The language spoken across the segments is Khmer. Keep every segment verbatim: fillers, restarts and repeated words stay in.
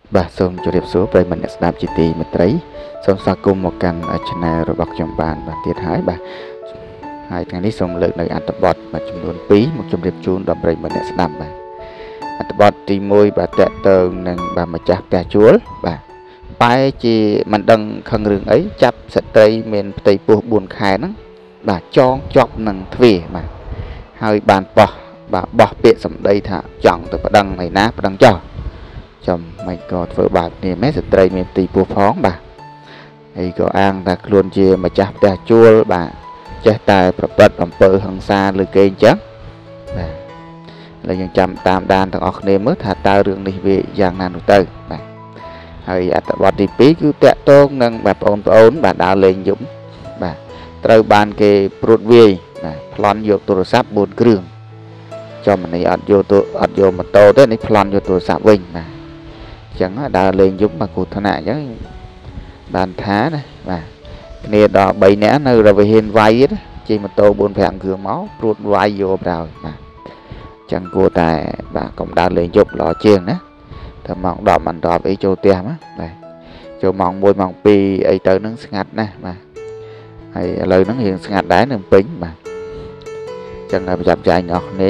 Bà xong cho đẹp số bởi mình đã chỉ tì một trấy xong xa cùng một căn channel rồi bọc trong bàn và tiết hái bà hai thángนี้xong lượng nơi Antibot và chúng luôn phí một trăm đẹp chuông đọc bởi mình đã snap bà Antibot thì môi bà tệ tờ nâng bà mà chắc bà chúa bà bài chỉ mình đăng khăn rừng ấy chắp sạch tây mình tây buộc buồn khai nắng bà cho chọc nâng thuê mà hơi bàn bỏ bà bỏ biệt xong đây thả chọn từ bà đăng này ná bà đăng cho chồng mày có vợ bà nè mấy sợi tây miền tây bùa phóng bà hay có ăn ta luôn chia mà chắp ta chua bà chết tài bật bằng bự hằng xa lưỡi cây chắc bà là những trăm tam đan thằng ọc nêm mất thả tao đường đi về giang nan tới bà hay à tập đi pí cứ tẹt tôn nâng bà ôn ôn bà đã lên dũng bà trời ban kê prut vi bà plon vô tôi sắp buồn cường cho mình này ăn vô tôi ăn vô mà tô tới này plon vô tôi sắp vinh mà chẳng đã lên giúp mà cụt thằng nào chứ bàn thá này và nè đỏ bảy nẻ nơi rồi về hiền vay ấy chỉ mà tô buồn phèn cường máu ruột vay vô rồi mà chẳng cô tài bà cũng đã lên giúp lò chiên đó thầm mong đỏ mình đỏ với châu tem á này châu mong môi mong pi ấy tới nướng ngặt nè mà hay lời nướng hiền ngặt đá nướng pính mà chẳng là chạm chạy ngọt nế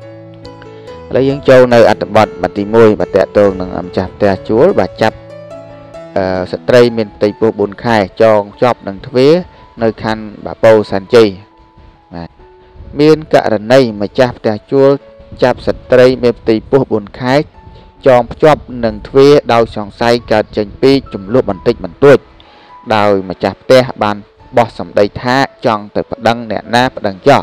lấy những châu nơi ăn bật mà tìm môi mà tẹt tường nâng ẩm chạp tẹt chúa bà chắp sợi tây miền tây bộ bồn khai cho chọc nâng thuế nơi khăn bà bầu sàn chi miền cả lần này mà chắp tẹt chúa chắp sợi tây miền tây bộ bồn khai cho chọc nâng thuế đau sòng say cả chân pi chùm lụa bằng tích bằng tuột đào mà chắp tẹt bàn bỏ sòng đầy thá chọn từ bật đăng nẹ na bật đăng cho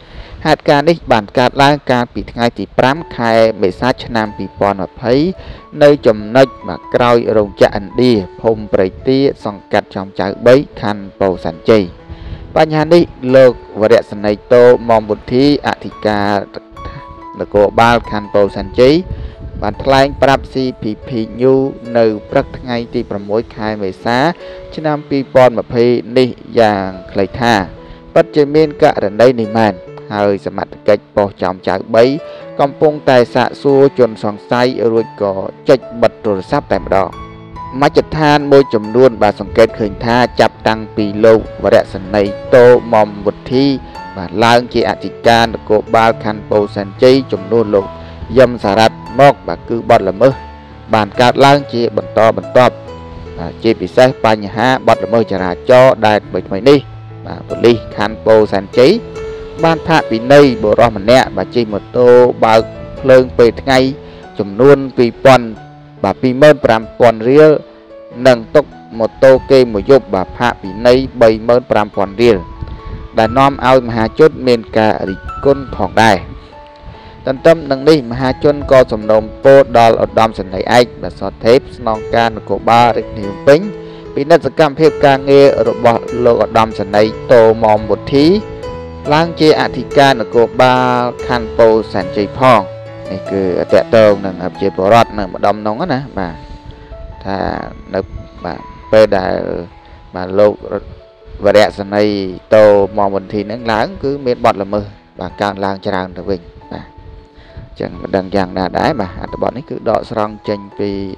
hạtการនេះបានកើតឡើងកាលពីថ្ងៃទី5ខែមេសាឆ្នាំពីរពាន់ยี่สิบនៅចំណុចមកក្រោយរោងចក្រឥណ្ឌាភូមិព្រៃទាសង្កាត់ចំចៅ3ខណ្ឌពោធិ៍សែនជ័យបញ្ហានេះលោកវរៈសេនីយ៍តូមុំវុធីអធិការនគរបាលខណ្ឌពោធិ៍សែនជ័យបានថ្លែងប្រាប់ ซี พี พี News នៅព្រឹកថ្ងៃទី6ខែមេសាឆ្នាំពីរពាន់ยี่สิบនេះយ៉ាងខ្លីថាពិតជាមានករណីនេះមែនហើយសមត្ថកិច្ចប៉ុស្តិ៍ចំចៅ3កំពុងតែសាកសួរជនសង្ស័យរួចក៏ចុចបិទទូរស័ព្ទតែម្ដងមជ្ឈដ្ឋានមួយចំនួនបានសង្កេតឃើញថាចាប់តាំងពីលោកវរៈសេនីយ៍តូមុំវុធីបានឡើងជាអធិការនគរបាលខណ្ឌពោធិ៍សែនជ័យចំនួនលោកយឹមសារ៉ាត់មកបាទគឺបទល្មើសបានកើតឡើងជាបន្តបន្ទាប់ជាពិសេសបញ្ហាបទល្មើសចរាចរណ៍ដែលថ្មីៗនេះបាទប៉ូលីសខណ្ឌពោធិ៍សែនជ័យបានផាកពិន័យបុរសម្នាក់បាទជិះម៉ូតូបើកភ្លើងពេលថ្ងៃចំនួនពីរពាន់បាទ ពីរម៉ឺនប្រាំពាន់រៀលនិងទុកម៉ូតូគេមួយយប់បាទផាកពិន័យ បីម៉ឺនប្រាំពាន់រៀលដែលនាំឲ្យមហាជនមានការរិះគន់ផងដែរទន្ទឹមនឹងនេះមហាជនក៏សំណូមពរដល់ឧត្តមសេនីយ៍ឯកបាទសុថេពស្នងការនគរបាលរាជធានីភ្នំពេញពិនិត្យសកម្មភាពការងាររបស់លោកឧត្តមសេនីយ៍តូមុំវុធីឡើងជាអធិការនគរបាលខណ្ឌពោធិ៍សែនជ័យផងនេះគឺតកតងនឹងប្រជាពលរដ្ឋនៅម្ដុំនោះណាបាទថានៅបាទពេលដែលបាទលោកវរៈសេនីយ៍តូមុំវុធីនឹងឡើងគឺមានបទល្មើសបាទកើនឡើងច្រើនទៅវិញបាទអញ្ចឹងមិនដឹងយ៉ាងណាដែរបាទអត្ថបទនេះគឺដកស្រង់ចេញពី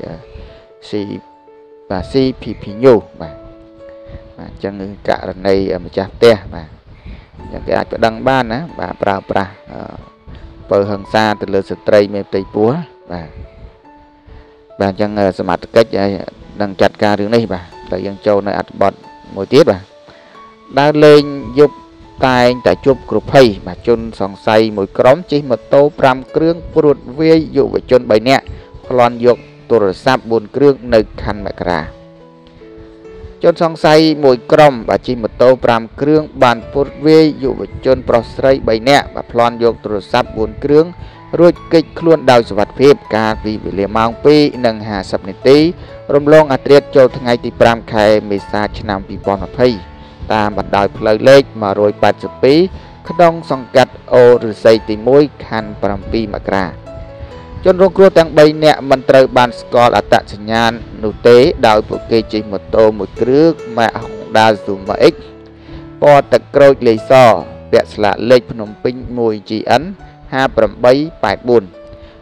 C បាទ ซี พี พี News បាទបាទអញ្ចឹងករណីម្ចាស់ផ្ទះបាទយ៉ាងគេអាចប្តឹងបានណាបាទប្រើប្រាស់បើហិង្សាទៅលើស្ត្រីមេផ្ទៃពោះបាទបាទអញ្ចឹងសមត្ថកិច្ចនឹងចាត់ការរឿងនេះបាទតែយើងចូលនៅអត្ថបទមួយទៀតបាទដើរលេងយប់តែងតែជួបគ្រោះភ័យបាទជនសង្ស័យមួយក្រុមជិះម៉ូតូប្រាំគ្រឿងព្រួតវាយយុវជនបីនាក់ប្លន់យកទូរស័ព្ទបួនគ្រឿងនៅខណ្ឌមករាជនសង្ស័យមួយក្រុមបាទជិះម៉ូតូប្រាំគ្រឿងបានពុតវាយយុវជនប្រុសស្រីបីនាក់បាទប្លន់យកទូរស័ព្ទបួនគ្រឿងរួចគេចខ្លួនដោយសុវត្ថិភាពកាលពីវេលាម៉ោងពីរនិង ហាសិប នាទីរំលងអត្រាចូលថ្ងៃទី5ខែមេសាឆ្នាំពីរពាន់ยี่สิบតាមបណ្ដោយផ្លូវលេខមួយแปดสองក្នុងសង្កាត់អូរស័យទីមួយខណ្ឌ7មករាជនរងគ្រោះទាំងបីនាក់មិនត្រូវបានស្គាល់អត្តសញ្ញាណនោះទេដោយពួកគេជិះម៉ូតូមួយគ្រឿង Honda Zuma X ពណ៌ទឹកក្រូចលេខសពាក់ស្លាកលេខភ្នំពេញ មួយ ជី អិន ห้าแปดแปดสี่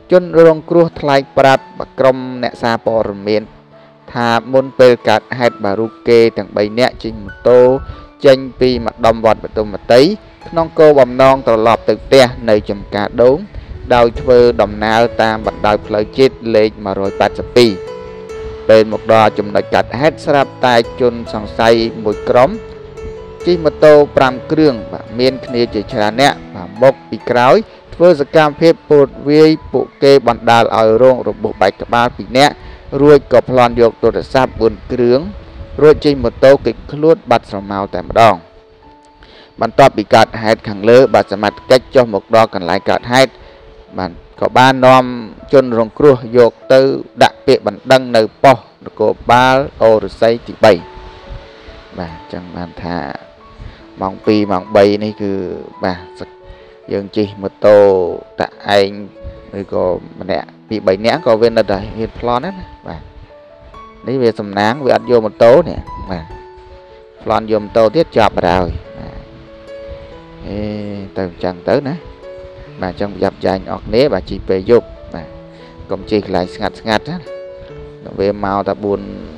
ជនរងគ្រោះថ្លែងប្រាប់ក្រុមអ្នកសារព័ត៌មានថាមុនពេលកើតហេតុបារុកេទាំងបីនាក់ជិះម៉ូតូចេញពីម្ដុំវត្តបទុមវតីក្នុងគោលបំណងត្រឡប់ទៅផ្ទះនៅចំការដូងដោយធ្វើដំណើរតាមបណ្ដោយផ្លូវជាតិលេខmột trăm tám mươi haiពេលមកដល់ចំណុចកាត់ហេតុស្រាប់តែជនសង្ស័យមួយក្រុមជិះម៉ូតូ5គ្រឿងបាទមានគ្នាជាច្រើនអ្នកបាទមកពីក្រោយធ្វើសកម្មភាពពុតវាយពួកគេបណ្ដាលឲ្យរងរបួសបែកក្បាលពីរនាក់រួចក៏ប្លន់យកទូរស័ព្ទ4គ្រឿងរួចជិះម៉ូតូគេចខ្លួនបាត់ស្រមោលតែម្ដងបន្ទាប់ពីកើតហេតុខាងលើបាទសមត្ថកិច្ចចុះមកដល់កន្លែងកើតហេតុបាទក៏បាននាំជនរងគ្រោះយកទៅដាក់ពាក្យបណ្ដឹងនៅប៉ុស្តិ៍នគរបាលអូរស័យទី3បាទចឹងបានថាម៉ោង2ម៉ោង3នេះគឺបាទយើងជិះម៉ូតូតាឯងឬក៏ម្នាក់ពីរបីនាក់ក៏វានៅតែហ៊ានប្លន់ណាបាទនេះវាសំណាងវាអត់យកម៉ូតូនេះបាទប្លន់យកម៉ូតូទៀតចាប់បណ្ដោយបាទអេទៅអញ្ចឹងទៅណាបាទចឹងប្រយ័ត្នចាញ់អស់គ្នាបាទជិះពេលយប់បាទកុំជិះកន្លែងស្ងាត់ស្ងាត់ណាវាមកតែ4 4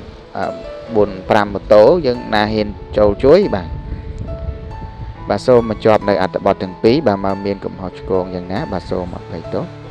5ម៉ូតូយើងណាហ៊ានចូលជួយបាទបាទសូមបញ្ចប់នៅអត្ថបទទាំងពីរបាទមកមានកំហុសឆ្គងយ៉ាងណាបាទសូមអភ័យទោស